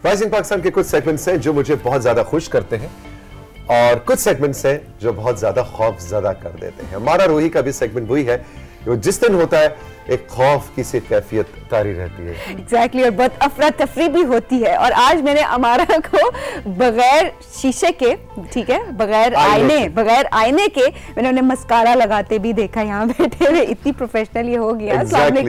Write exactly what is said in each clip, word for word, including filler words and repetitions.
Rising Pakistan के कुछ segments हैं जो मुझे बहुत ज्यादा खुश करते हैं और कुछ सेगमेंट्स हैं जो बहुत ज्यादा खौफजदा कर देते हैं। हमारा रूही का भी सेगमेंट वही है, जो जिस दिन होता है एक खौफ की सी कैफियत तारी रहती है। एग्जैक्टली exactly, और बहुत अफरा तफरी भी होती है। और आज मैंने अमारा को बगैर शीशे के, ठीक है, बगैर आईने बगैर आईने के मैंने उन्हें मस्कारा लगाते भी देखा यहाँ बैठे हुए। इतनी प्रोफेशनल ये हो गया।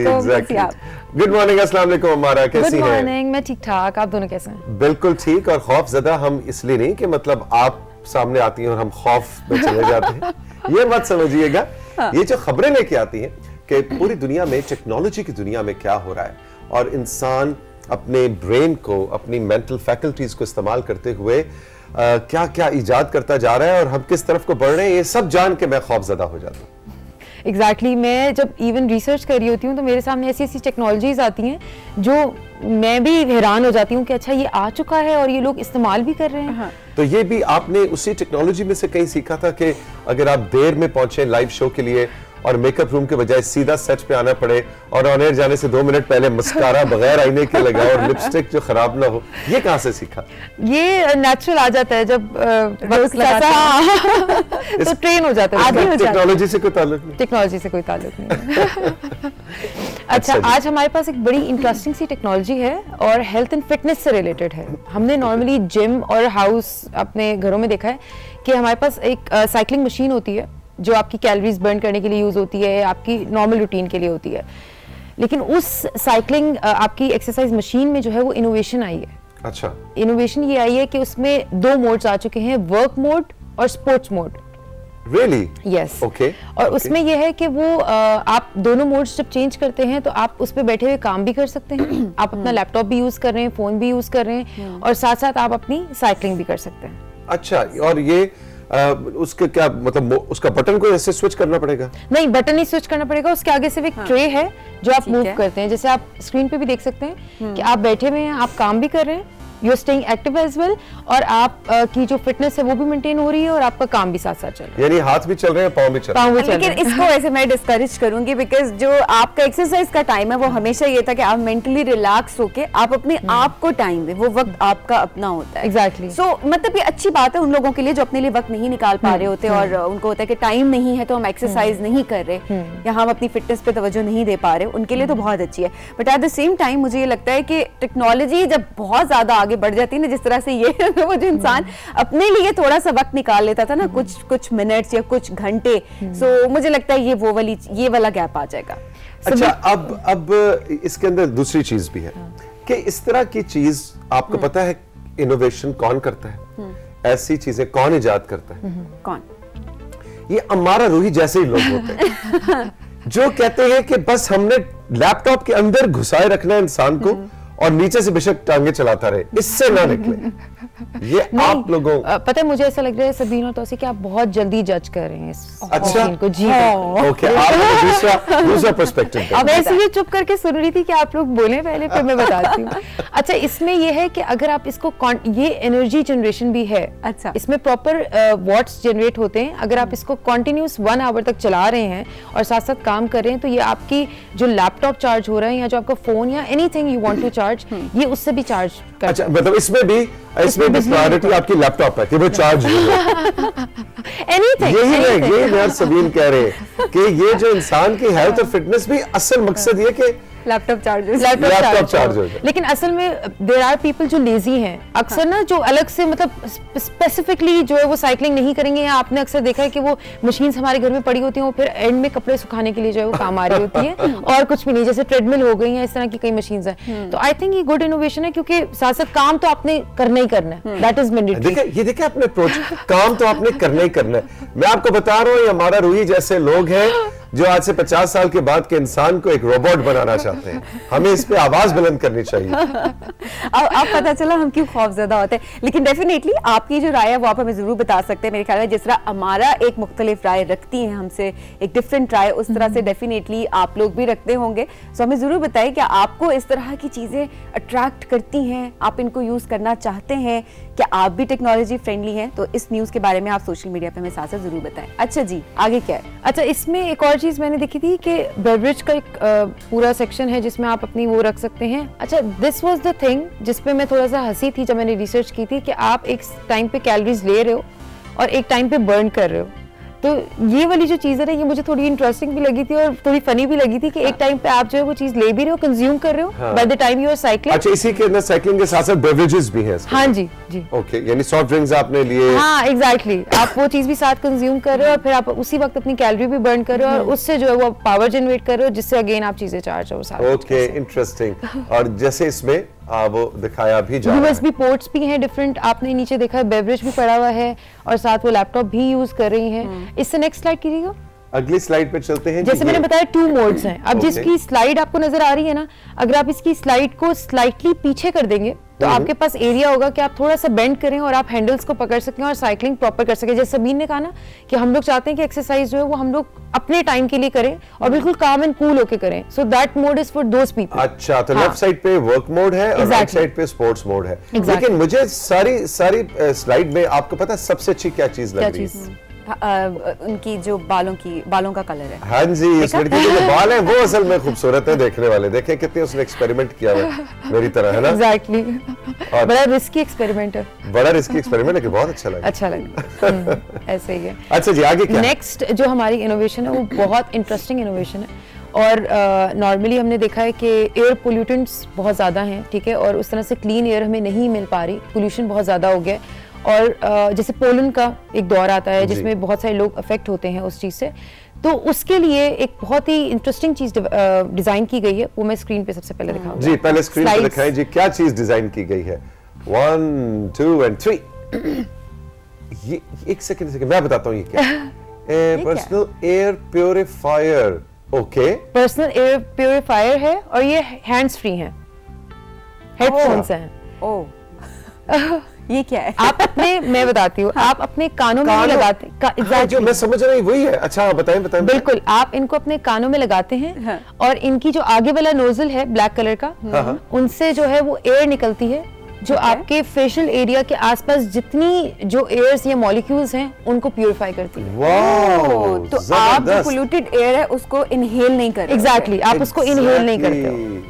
गुड मॉर्निंग, अस्सलाम वालेकुम अमारा, कैसी हैं? गुड मॉर्निंग, मैं ठीक ठाक, आप दोनों कैसे हैं? बिल्कुल ठीक। और खौफजदा हम इसलिए नहीं कि मतलब आप सामने आती हैं और हम खौफ में चले जाते हैं, ये मत समझिएगा। हाँ। ये जो खबरें लेके आती हैं कि पूरी दुनिया में, टेक्नोलॉजी की दुनिया में क्या हो रहा है और इंसान अपने ब्रेन को, अपनी मेंटल फैकल्टीज को इस्तेमाल करते हुए आ, क्या क्या इजाद करता जा रहा है और हम किस तरफ को बढ़ रहे हैं, ये सब जान के मैं खौफजदा हो जाता हूँ। एग्जैक्टली exactly, मैं जब इवन रिसर्च कर रही होती हूँ तो मेरे सामने ऐसी ऐसी टेक्नोलॉजीज आती हैं जो मैं भी हैरान हो जाती हूँ कि अच्छा ये आ चुका है और ये लोग इस्तेमाल भी कर रहे हैं। हाँ। तो ये भी आपने उसी टेक्नोलॉजी में से कहीं सीखा था कि अगर आप देर में पहुंचे लाइव शो के लिए और मेकअप रूम के बजाय सीधा सेट पे आना पड़े और ऑन एयर जाने से दो मिनट पहले मस्कारा बगैर आईने के लगाओ और लिपस्टिक जो खराब ना हो, ये कहाँ से सीखा? ये नेचुरल आ जाता है जब वक्त लगाते हैं तो ट्रेन हो जाता है। टेक्नोलॉजी से कोई ताल्लुक नहीं? टेक्नोलॉजी से कोई ताल्लुक नहीं। अच्छा, आज हमारे पास एक बड़ी इंटरेस्टिंग सी टेक्नोलॉजी है और हेल्थ एंड फिटनेस से रिलेटेड है। हमने नॉर्मली जिम और हाउस अपने घरों में देखा है कि हमारे पास एक साइकिलिंग मशीन होती है जो आपकी कैलोरीज बर्न करने के लिए यूज होती है, आपकी नॉर्मल रूटीन के लिए होती है। लेकिन उस साइकिलिंग आपकी एक्सरसाइज मशीन में जो है वो इनोवेशन आई है। अच्छा, इनोवेशन ये आई है कि उसमें दो मोड्स आ चुके हैं, वर्क मोड और sports mode. Really? Yes. Okay. और okay. उसमें यह है कि वो आप दोनों मोड्स जब चेंज करते हैं तो आप उस पर बैठे हुए काम भी कर सकते हैं, आप अपना लैपटॉप भी यूज कर रहे हैं, फोन भी यूज कर रहे हैं और साथ साथ आप अपनी साइकिलिंग भी कर सकते हैं। अच्छा, और ये आ, उसके क्या मतलब उसका बटन को ऐसे स्विच करना पड़ेगा? नहीं, बटन नहीं स्विच करना पड़ेगा, उसके आगे सिर्फ एक हाँ। ट्रे है जो आप मूव करते हैं। जैसे आप स्क्रीन पे भी देख सकते हैं कि आप बैठे हुए हैं, आप काम भी कर रहे हैं, you are staying active as well, और आप uh, की जो फिटनेस है वो भी मेंटेन हो रही है और आपका काम भी साथ साथ चल रहा है। यानी हाथ भी चल रहे हैं, पाँव भी चल रहे हैं। लेकिन इसको ऐसे मैं डिस्करेज करूंगी बिकॉज जो आपका एक्सरसाइज का टाइम है वो हमेशा ये था कि आप मेंटली रिलैक्स होके आप अपने आप को टाइम दें, वो वक्त आपका अपना होता है। एग्जैक्टली। सो मतलब ये अच्छी बात है उन लोगों के लिए जो अपने लिए वक्त नहीं निकाल पा रहे होते और उनको होता है कि टाइम नहीं है तो हम एक्सरसाइज नहीं कर रहे या हम अपनी फिटनेस पे तवज्जो नहीं दे पा रहे, उनके लिए तो बहुत अच्छी है। But at the same time मुझे ये लगता है कि टेक्नोलॉजी जब बहुत ज्यादा आगे बढ़ जाती है ना, जिस तरह से ये वो जो इंसान अपने लिए थोड़ा सा वक्त निकाल लेता था ना, कुछ कुछ मिनट्स या कुछ घंटे, सो मुझे लगता है ये वो वाली ये वाला गैप आ जाएगा। अच्छा, अब अब इसके अंदर दूसरी चीज भी है कि इस तरह की चीज आपको पता है इनोवेशन कौन करता है, ऐसी चीजें कौन इजाद करता है? कौन? ये अमारा रूही जैसे ही लोग होते हैं जो कहते हैं कि बस हमने लैपटॉप के अंदर घुसाए रखना है इंसान को और नीचे से बेशक टांगे चलाता रहे, इससे ना निकले। ये आप लोगों पता है मुझे ऐसा लग रहा है सबीना और तौसीफ कि आप बहुत जल्दी जज कर रहे हैं इस अच्छा को। जी ओके, आप दूसरा दूसरा पर्सपेक्टिव। अब इसलिए चुप करके सुन रही थी कि आप लोग बोले पहले, फिर मैं बताती हूँ। अच्छा, इसमें ये है कि अगर आप इसको, ये एनर्जी जनरेशन भी है। अच्छा, इसमें प्रॉपर वॉट्स जनरेट होते हैं। अगर आप इसको कॉन्टिन्यूस वन आवर तक चला रहे हैं और साथ साथ काम कर रहे हैं तो ये आपकी जो लैपटॉप चार्ज हो रहा है या जो आपका फोन या anything you want to charge, ये उससे भी चार्ज कर। अच्छा, मतलब इसमें भी इसमें भी प्रायोरिटी आपकी लैपटॉप है कि वो चार्ज हो। एनीथिंग, यही है, यही यार सबीन कह रहे हैं कि ये जो इंसान की हेल्थ और फिटनेस भी असल मकसद ये कि लैपटॉप चार्ज लैपटॉप चार्ज हो जाए। लेकिन असल में देयर आर पीपल जो लेजी हैं अक्सर ना, जो अलग से मतलब स्पेसिफिकली जो है वो साइकिलिंग नहीं करेंगे, या आपने अक्सर देखा है कि वो मशीन्स हमारे घर में पड़ी होती हैं वो फिर एंड में कपड़े सुखाने के लिए जो है वो काम आ रही होती है और कुछ भी नहीं, जैसे ट्रेडमिल हो गई है, इस तरह की कई मशीन्स हैं। तो आई थिंक ये गुड इनोवेशन है क्योंकि साथ साथ काम तो आपने करना ही करना है, दैट इज मैंडेटरी। देखिए ये देखिए अपने अप्रोच, काम तो आपने करना ही करना है। मैं आपको बता रहा हूँ ये हमारा रूही जैसे लोग हैं जो आज से पचास साल के बाद के इंसान को एक रोबोट बनाना चाहते हैं, हमें इस पे आवाज बुलंद करनी चाहिए। अब अब पता चला हम क्यों खौफजदा होते हैं। लेकिन डेफिनेटली आपकी जो राय है वो आप हमें जरूर बता सकते हैं। मेरे ख्याल में जिस तरह हमारा एक मुख्तलिफ राय रखती है हमसे, एक डिफरेंट राय, उस तरह से डेफिनेटली आप लोग भी रखते होंगे। सो हमें जरूर बताइए कि आपको इस तरह की चीजें अट्रैक्ट करती हैं, आप इनको यूज करना चाहते हैं, क्या आप भी टेक्नोलॉजी फ्रेंडली हैं? तो इस न्यूज के बारे में आप सोशल मीडिया पे हमें साथ साथ जरूर बताएं। अच्छा जी, आगे क्या है? अच्छा, इसमें एक और चीज मैंने देखी थी कि बेवरेज का एक अ, पूरा सेक्शन है जिसमें आप अपनी वो रख सकते हैं। अच्छा, दिस वाज द थिंग जिसपे मैं थोड़ा सा हंसी थी जब मैंने रिसर्च की थी कि आप एक टाइम पे कैलोरीज ले रहे हो और एक टाइम पे बर्न कर रहे हो। तो ये वाली जो चीज़ है ना, ये मुझे थोड़ी इंटरेस्टिंग भी लगी थी और थोड़ी फनी भी लगी थी कि एक टाइम पे आप जो है वो चीज़ ले भी रहे हो, कंज्यूम कर रहे हो by the time you are cycling. अच्छा, इसी के अंदर साइकिलिंग के साथ साथ बेवरेजेस भी हैं इसके? हाँ जी जी। ओके, यानी सॉफ्ट ड्रिंक्स आपने लिए? हाँ एग्जैक्टली exactly. आप वो चीज़ भी साथ कंज्यूम कर रहे हो और फिर आप उसी वक्त अपनी कैलोरी भी बर्न कर रहे हो और उससे जो है वो पावर जनरेट कर रहे हो, जिससे अगेन आप चीज़ें चार्ज हो साथ। Okay, interesting. और जैसे इसमें आ, वो दिखाया भी जा रहा है, यूएसबी पोर्ट्स भी हैं डिफरेंट, आपने नीचे देखा है बेवरेज भी पड़ा हुआ है और साथ वो लैपटॉप भी यूज कर रही हैं। इससे नेक्स्ट स्लाइड कीजिएगा। अगली स्लाइड पे चलते हैं। जैसे मैंने बताया टू मोड्स हैं। अब Okay. जिसकी स्लाइड आपको नजर आ रही है ना, अगर आप इसकी स्लाइड को स्लाइटली पीछे कर देंगे तो आपके पास एरिया होगा कि आप थोड़ा सा बेंड करें और आप हैंडल्स को पकड़ सकें और साइकिलिंग प्रॉपर कर सकें। जैसे सबीन ने कहा ना कि हम लोग चाहते हैं कि एक्सरसाइज जो है वो हम लोग अपने टाइम के लिए करें और बिल्कुल काम एंड कूल होके करें। So that mode is for those people. अच्छा, तो हाँ. लेफ्ट साइड पे वर्क मोड है और राइट साइड पे स्पोर्ट्स मोड है। Exactly. लेकिन मुझे सारी सारी स्लाइड में आपको पता है सबसे अच्छी क्या चीज लग रही है? उनकी जो बालों की बालों का कलर है। हाँ जी, इस लड़की के जो बाल हैं वो असल में खूबसूरत है देखने वाले। देखें कितने उसने एक्सपेरिमेंट किया हुआ है मेरी तरह, है ना? Exactly exactly. बड़ा रिस्की एक्सपेरिमेंट है। बड़ा रिस्की एक्सपेरिमेंट है कि बहुत अच्छा लगा। अच्छा लगा। ऐसे ही है। अच्छा जी, आगे क्या? नेक्स्ट जो हमारी इनोवेशन है वो बहुत इंटरेस्टिंग इनोवेशन है और नॉर्मली uh, हमने देखा है कि एयर पोल्यूटेंट्स बहुत ज़्यादा हैं, ठीक है, और उस तरह से क्लीन एयर हमें नहीं मिल पा रही, पोल्यूशन बहुत ज़्यादा हो गया है और uh, जैसे पोलन का एक दौर आता है जिसमें बहुत सारे लोग अफेक्ट होते हैं उस चीज़ से। तो उसके लिए एक बहुत ही इंटरेस्टिंग चीज़ डिज़ाइन की गई है, वो मैं स्क्रीन पे सबसे पहले दिखाऊंगा। जी, पहले स्क्रीन पे दिखाएं जी क्या चीज़ डिज़ाइन की गई है। One two and three. ये एक सेकंड सेकंड मैं बताता हूँ ये क्या है। Personal air purifier. Okay, personal air purifier है और ये हैंड्स फ्री है, हेडफोन्स हैं। ओह, ये क्या है? आप अपने, मैं बताती हूँ, आप अपने कानों में लगाते हैं। का, हाँ, जो मैं समझ रही वही है। अच्छा बताएं बताएं। बिल्कुल, आप इनको अपने कानों में लगाते हैं हाँ. और इनकी जो आगे वाला नोजल है ब्लैक कलर का, हाँ. उनसे जो है वो एयर निकलती है जो okay. आपके फेशियल एरिया के आसपास जितनी जो एयर्स या मॉलिक्यूल्स हैं उनको प्यूरिफाई करती है। वाओ, तो आप जो पोल्यूटेड एयर है उसको इनहेल नहीं करते। एग्जैक्टली exactly, आप उसको इनहेल नहीं करते हो।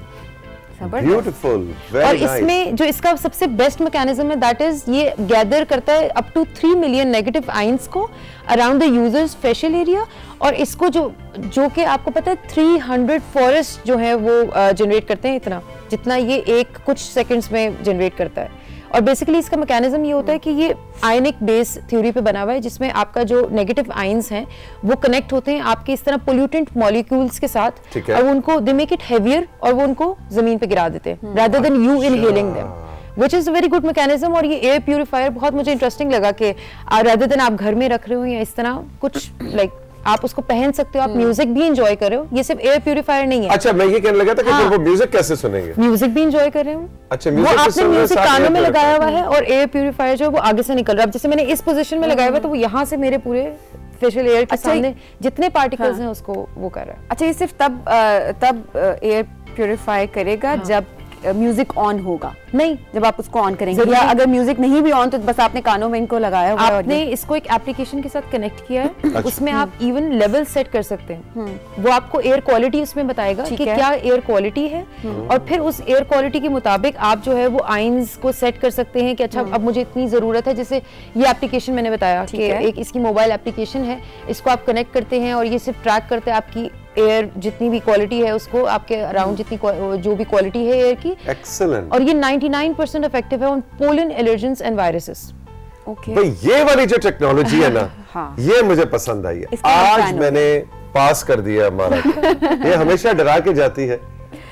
ब्यूटीफुल, और इसमें जो इसका सबसे बेस्ट मैकेनिज्म है दैट इज ये गैदर करता है up to three million negative ions को around the users facial area और इसको जो जो कि आपको पता है थ्री हंड्रेड फॉरेस्ट जो है वो जनरेट uh, करते हैं, इतना जितना ये एक कुछ सेकंड्स में जनरेट करता है। और बेसिकली इसका मैकेनिज्म ये होता है कि ये आयनिक बेस थ्योरी पे बना हुआ है जिसमें आपका जो नेगेटिव आयंस हैं वो कनेक्ट होते हैं आपके इस तरह पोल्यूटेंट मॉलिक्यूल्स के साथ और वो उनको they make it heavier or वो उनको जमीन पे गिरा देते हैं rather than you inhaling them, which is a very good mechanism. और ये एयर प्यूरिफायर बहुत मुझे इंटरेस्टिंग लगा कि रादर देन आप घर में रख रहे हो या इस तरह कुछ लाइक आप उसको पहन सकते हो, आप म्यूजिक भी एंजॉय कर रहे हो। ये सिर्फ एयर प्यूरिफायर नहीं है। अच्छा, मैं ये कहने लगा था कि हाँ, वो म्यूजिक कैसे सुनेंगे? म्यूजिक भी एंजॉय कर रहे हो। अच्छा, वो आपने म्यूजिक कानों में लगाया हुआ है और एयर प्यूरिफायर जो है वो आगे से निकल रहा है। अब जैसे मैंने इस पोजीशन में लगाया हुआ है तो वो यहाँ से मेरे पूरे फेशियल एयर के सामने जितने पार्टिकल्स हैं उसको वो कर रहा है। अच्छा, ये सिर्फ तब तब एयर प्यूरिफाई करेगा जब म्यूजिक ऑन होगा? नहीं, जब आप उसको ऑन करेंगे या अगर म्यूजिक नहीं भी ऑन तो बस आपने कानों में इनको लगाया हुआ है। आपने इसको एक एप्लीकेशन के साथ कनेक्ट किया है, उसमें आप इवन लेवल सेट कर सकते हैं। वो आपको एयर क्वालिटी उसमें बताएगा कि क्या एयर क्वालिटी है और फिर उस एयर क्वालिटी के मुताबिक आप जो है वो आयंस को सेट कर सकते हैं कि अच्छा अब मुझे इतनी जरूरत है। जैसे ये एप्लीकेशन मैंने बताया कि एक इसकी मोबाइल एप्लीकेशन है, इसको आप कनेक्ट करते हैं और ये सिर्फ ट्रैक करते हैं आपकी एयर जितनी भी क्वालिटी है उसको, आपके अराउंड जितनी जो भी क्वालिटी है एयर की। एक्सीलेंट। और ये निन्यानवे परसेंट इफेक्टिव है on pollen allergens and viruses. Okay, भाई ये वाली जो टेक्नोलॉजी है ना, हाँ। ये मुझे पसंद आई है। आज मैंने पास कर दिया हमारा। ये हमेशा डरा के जाती है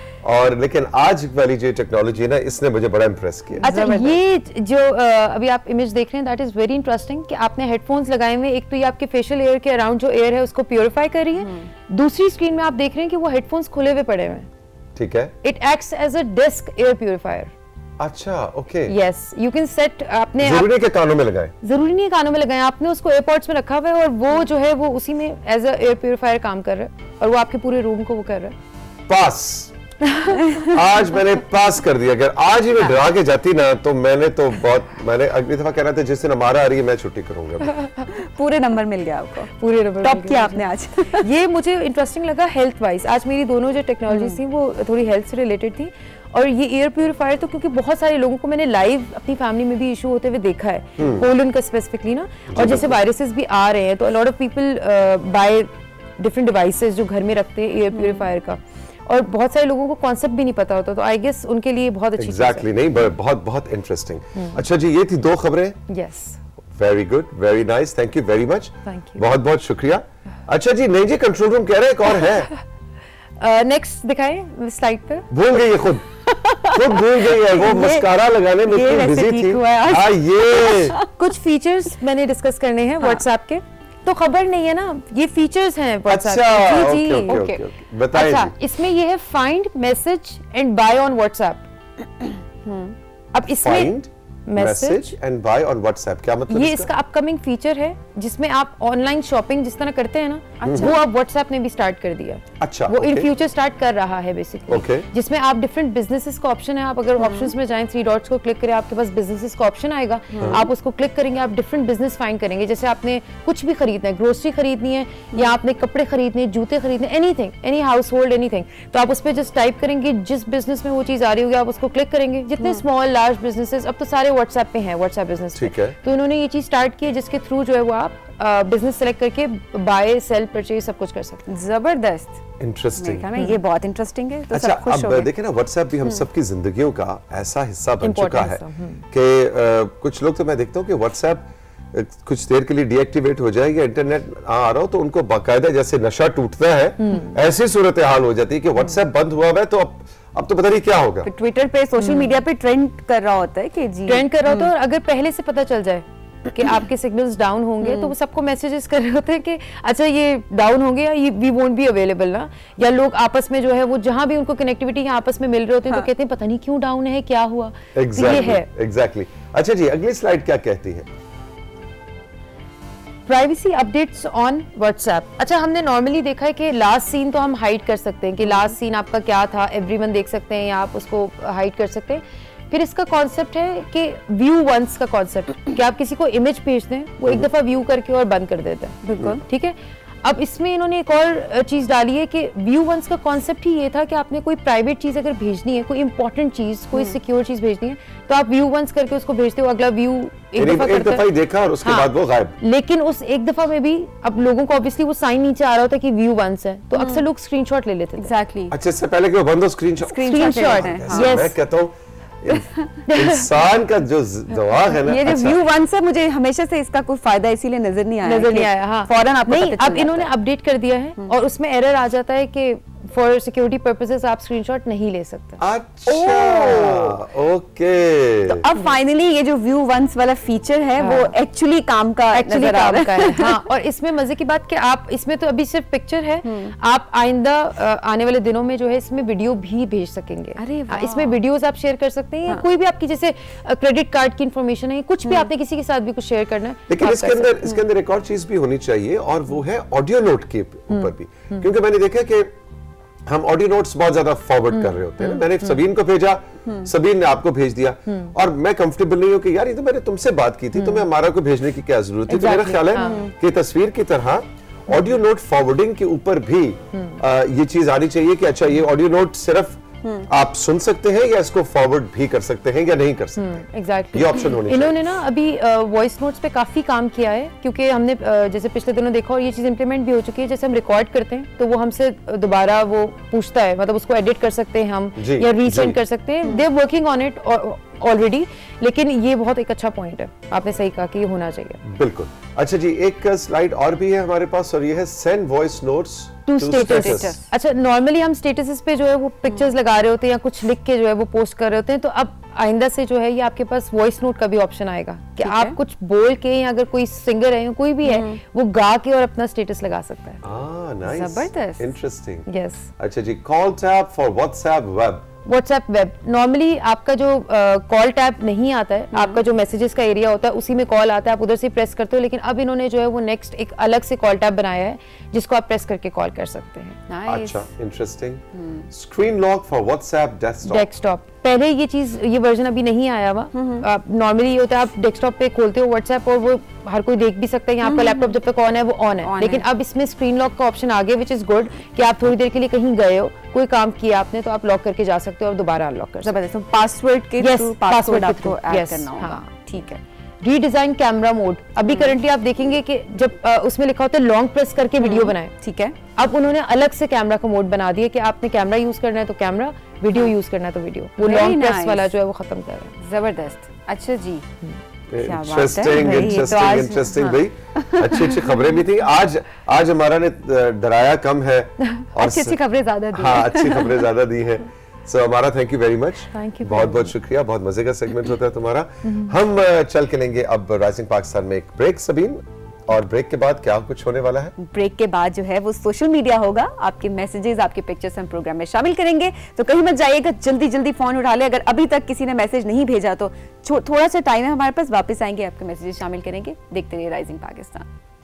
और लेकिन आज वाली जो टेक्नोलॉजी है ना इसने मुझे बड़ा इंप्रेस किया। अच्छा, ये जो uh, अभी आप इमेज देख रहे हैं दैट इज वेरी इंटरेस्टिंग कि आपने हेडफोन्स लगाए हुए, एक तो ये आपके फेशियल एयर के अराउंड जो एयर है उसको प्योरीफाई कर रही है, दूसरी स्क्रीन में आप देख रहे हैं कि वो हेडफोन्स खुले हुए पड़े हुए हैं। ठीक है, it acts as a disc air purifier. अच्छा, okay, yes, you can set. आपने जरूरी नहीं कि कानों में लगाएं, जरूरी नहीं है कानों में लगाएं, आपने उसको एयरपोर्ट्स में रखा हुआ है और वो जो है वो उसी में एज अ एयर प्योरीफायर काम कर रहा है और वो आपके पूरे रूम को वो कर रहा है। पास। आज मैंने पास कर दिया। अगर आज ही मैं डरा के जाती ना तो मैंने तो बहुत, मैंने अगली दफा कहना था जिस दिन हमारा आ रही है मैं छुट्टी करूंगा। पूरे नंबर मिल गया आपको, पूरे नंबर टॉप किया आपने आज। ये मुझे इंटरेस्टिंग लगा हेल्थ वाइज। आज मेरी दोनों जो टेक्नोलॉजीज थी वो थोड़ी हेल्थ से रिलेटेड थी। और ये एयर प्यूरिफायर तो क्योंकि बहुत सारे लोगों को मैंने लाइव अपनी फैमिली में भी इशू होते हुए देखा है, पोलन का स्पेसिफिकली ना, और जैसे वायरसेस भी आ रहे हैं तो a lot of people by different devices जो घर में रखते हैं एयर प्यूरिफायर का, और बहुत सारे लोगों को कॉन्सेप्ट भी नहीं पता होता, तो आई गेस उनके लिए बहुत अच्छी एग्जैक्टली exactly, नहीं बहुत बहुत इंटरेस्टिंग। अच्छा जी, ये थी दो खबरें। Yes, very good, very nice, thank you very much, thank you, बहुत बहुत शुक्रिया। अच्छा जी, नहीं जी, कंट्रोल रूम कह रहे हैं एक और है। नेक्स्ट दिखाएं स्लाइड पे। भूल गई है खुद खुद भूल गई है, वो मस्कारा लगाने में इतनी बिजी थी। हाँ, ये कुछ फीचर्स मैंने डिस्कस करने हैं व्हाट्सएप के, तो खबर नहीं है ना, ये फीचर्स हैं व्हाट्सएप अच्छा, जी जी ओके ओके, बताइए। अच्छा, इसमें ये है find message and buy on WhatsApp. अब इसमें find message and buy on WhatsApp, क्या मतलब? ये इसका अपकमिंग फीचर है जिसमें आप ऑनलाइन शॉपिंग जिस तरह करते हैं ना, अच्छा, वो अब व्हाट्सएप ने भी स्टार्ट कर दिया। अच्छा, वो इन फ्यूचर स्टार्ट कर रहा है बेसिकली, okay. जिसमें आप डिफरेंट बिजनेसेस का ऑप्शन है, आप अगर ऑप्शंस में जाएं, थ्री डॉट्स को क्लिक करें, आपके पास बिजनेसेस का ऑप्शन आएगा, आप उसको क्लिक करेंगे, आप डिफरेंट बिजनेस फाइंड करेंगे। जैसे आपने कुछ भी खरीदना है, ग्रोसरी खरीदनी है या आपने कपड़े खरीदने, जूते खरीदने, anything, any household anything, तो आप उस पर जस्ट टाइप करेंगे, जिस बिजनेस में वो चीज आ रही होगी आप उसको क्लिक करेंगे। जितने स्मॉल लार्ज बिजनेसेस अब तो सारे व्हाट्सएप पे हैं, व्हाट्सएप बिजनेस, ठीक है, तो इन्होंने ये चीज स्टार्ट की है जिसके थ्रू जो है वो आप बिजनेस uh, सेलेक्ट करके बाय सेल परचेज सब कुछ कर सकते हैं। जबरदस्त, इंटरेस्टिंग ना, ये बहुत इंटरेस्टिंग है। तो अच्छा, सब खुश हो अब गए। देखिए ना, व्हाट्सएप भी हम सबकी जिंदगियों का ऐसा हिस्सा बन चुका है कि कुछ लोग तो मैं देखता हूँ कि व्हाट्सएप कुछ देर के लिए डीएक्टिवेट हो जाए या इंटरनेट आ रहा हो तो उनको बाकायदा जैसे नशा टूटता है, ऐसी सूरत हाल हो जाती है कि व्हाट्सएप बंद हुआ है तो अब अब तो पता नहीं क्या होगा। ट्विटर पे, सोशल मीडिया पे ट्रेंड कर रहा होता है कि जी ट्रेंड कर रहा होता है, और अगर पहले से पता चल जाए कि आपके सिग्नल्स डाउन होंगे तो वो सबको मैसेजेस कर रहे होते हैं कि अच्छा ये डाउन होंगे या ये वी वोंट बी अवेलेबल ना, या लोग आपस में जो है वो जहां भी उनको कनेक्टिविटी है आपस में मिल रहे होते हैं, हाँ, तो कहते हैं पता नहीं क्यों डाउन है, क्या हुआ। exactly, तो ये है एग्जैक्टली exactly. अच्छा जी, अगली स्लाइड क्या कहती है? Privacy updates on WhatsApp. अच्छा, हमने नॉर्मली देखा है कि लास्ट सीन तो हम हाइड कर सकते हैं कि लास्ट सीन आपका क्या था, एवरीवन देख सकते हैं या आप उसको हाइड कर सकते हैं। फिर इसका कॉन्सेप्ट है कि व्यू वंस का कॉन्सेप्ट, कि आप किसी को इमेज भेजते हैं, वो एक दफा व्यू करके और बंद कर देते हैं, बिल्कुल ठीक है। अब इसमें इन्होंने एक और चीज डाली है कि व्यू वंस का कॉन्सेप्ट ही ये था कि आपने कोई प्राइवेट चीज अगर भेजनी है, कोई इंपॉर्टेंट चीज, कोई सिक्योर चीज भेजनी है, तो आप व्यू वंस करके उसको भेजते हो, अगला व्यू एक दफा एक दफा ही देखा और उसके हाँ, बाद वो गायब। लेकिन उस एक दफा में भी अब लोगों को ऑब्वियसली वो साइन नीचे आ रहा होता है कि व्यू वंस है, तो अक्सर लोग स्क्रीनशॉट ले लेते थे। एग्जैक्टली, अच्छा, इससे पहले कि वो बंद हो स्क्रीनशॉट स्क्रीनशॉट मैं कहता हूँ इंसान का जो दिमाग है ना, ये जो अच्छा। व्यू वन से मुझे हमेशा से इसका कोई फायदा इसीलिए नजर नहीं आया, नजर नहीं आया, हाँ, फौरन आपको नहीं, पता चल अब इन्होंने अपडेट कर दिया है और उसमें एरर आ जाता है कि फॉर सिक्योरिटी पर्पसेस आप स्क्रीनशॉट नहीं ले सकते। अच्छा, ओके, तो अब फाइनली ये जो व्यू वंस वाला फीचर है हाँ, वो एक्चुअली काम का एक्चुअली काम का है। हाँ, और इसमें मजे की बात कि आप इसमें तो अभी सिर्फ पिक्चर है, आप आइंदा आने वाले दिनों में जो है इसमें वीडियो भी भेज सकेंगे। अरे वाह, इसमें वीडियोस आप शेयर कर सकते हैं, हाँ, कोई भी आपकी जैसे क्रेडिट कार्ड की इंफॉर्मेशन है, कुछ भी आपने किसी के साथ भी कुछ शेयर करना है। लेकिन इसके अंदर इसके अंदर एक और चीज भी होनी चाहिए और वो है ऑडियो नोट के ऊपर भी, क्योंकि मैंने देखा कि हम ऑडियो नोट्स बहुत ज्यादा फॉरवर्ड कर रहे होते हैं। मैंने सबीन को भेजा, सबीन ने आपको भेज दिया, और मैं कंफर्टेबल नहीं हूं कि यार ये तो मैंने तुमसे बात की थी, तुम्हें हमारा को भेजने की क्या जरूरत है। तो मेरा ख्याल है कि तस्वीर की तरह ऑडियो नोट फॉरवर्डिंग के ऊपर भी आ, ये चीज आनी चाहिए कि अच्छा ये ऑडियो नोट सिर्फ आप सुन सकते हैं या इसको फॉरवर्ड भी कर सकते हैं या नहीं कर सकते। एग्जैक्टली, ये ऑप्शन होने इन्होंने ना अभी वॉइस नोट्स पे काफी काम किया है, क्योंकि हमने uh, जैसे पिछले दिनों देखा और ये चीज इंप्लीमेंट भी हो चुकी है। जैसे हम रिकॉर्ड करते हैं तो वो हमसे दोबारा वो पूछता है, मतलब उसको एडिट कर सकते हैं हम या रीसेंड कर सकते हैं। They are working on it already, लेकिन ये बहुत एक अच्छा पॉइंट है, आपने सही कहा कि ये होना चाहिए। बिल्कुल। अच्छा जी, एक स्लाइड और भी है हमारे पास और ये है send voice notes to status. अच्छा, नॉर्मली हम स्टेटस पे जो है वो पिक्चर्स लगा रहे होते हैं या कुछ लिख के जो है वो पोस्ट कर रहे होते हैं, तो अब आइंदा से जो है ये आपके पास वॉइस नोट का भी ऑप्शन आएगा कि आप कुछ बोल के, या अगर कोई सिंगर है या कोई भी है वो गा के और अपना स्टेटस लगा सकता है। ah, nice. जबरदस्त, इंटरेस्टिंग। यस। अच्छा जी, call tab for WhatsApp web. WhatsApp web, normally आपका जो कॉल टैब नहीं आता है, आपका जो मैसेजेस का एरिया होता है उसी में कॉल आता है, आप उधर से प्रेस करते हो, लेकिन अब इन्होंने जो है वो नेक्स्ट एक अलग से कॉल टैब बनाया है जिसको आप प्रेस करके कॉल कर सकते हैं। Nice. अच्छा, interesting. Screen lock for WhatsApp desktop. Desktop पहले ये चीज ये वर्जन अभी नहीं आया हुआ। नॉर्मली ये होता है आप डेस्कटॉप पे खोलते हो व्हाट्सएप और वो हर कोई देख भी सकता है, यहाँ आपका लैपटॉप जब तक ऑन है वो ऑन है, लेकिन अब इसमें स्क्रीन लॉक का ऑप्शन आ गया, विच इज गुड कि आप थोड़ी देर के लिए कहीं गए हो, कोई काम किया आपने तो आप लॉक करके जा सकते हो और दोबारा अनलॉक कर सकते हो। पासवर्ड के Yes, थ्रू password पासवर्ड के आपको through, ऐड yes, करना होगा। हाँ। ठीक है। रीडिजाइन कैमरा मोड, अभी करंटली आप देखेंगे कि जब आ, उसमें लिखा होता है लॉन्ग प्रेस करके वीडियो बनाए, ठीक है, अब उन्होंने अलग से कैमरा का मोड बना दिया कि आपने कैमरा यूज करना है तो कैमरा, वीडियो यूज करना है तो वीडियो, वो Very लॉन्ग प्रेस nice. वाला जो है वो खत्म कर रहा है। जबरदस्त। अच्छा जी, क्या बात है इंटरेस्टिंग भाई, ये तो इंटरेस्टिंग आज- इंटरेस्टिंग हाँ। भाई, अच्छी अच्छी खबरें भी थी आज। आज हमारा ने डराया कम है और अच्छी अच्छी खबरें ज्यादा दी हाँ, हैं। अच्छी खबरें ज्यादा दी हैं। सो हमारा thank you very much, Thank you बहुत very बहुत शुक्रिया, बहुत मजे का सेगमेंट होता है तुम्हारा। हम अ, चल के लेंगे अब राइजिंग पाकिस्तान में एक ब्रेक सबीन, और ब्रेक के बाद क्या कुछ होने वाला है? ब्रेक के बाद जो है वो सोशल मीडिया होगा, आपके मैसेजेस, आपके पिक्चर्स हम प्रोग्राम में शामिल करेंगे, तो कहीं मत जाइएगा, जल्दी जल्दी फोन उठा ले। अगर अभी तक किसी ने मैसेज नहीं भेजा तो थोड़ा सा टाइम है हमारे पास, वापस आएंगे, आपके मैसेजेस शामिल करेंगे। देखते रहिए राइजिंग पाकिस्तान।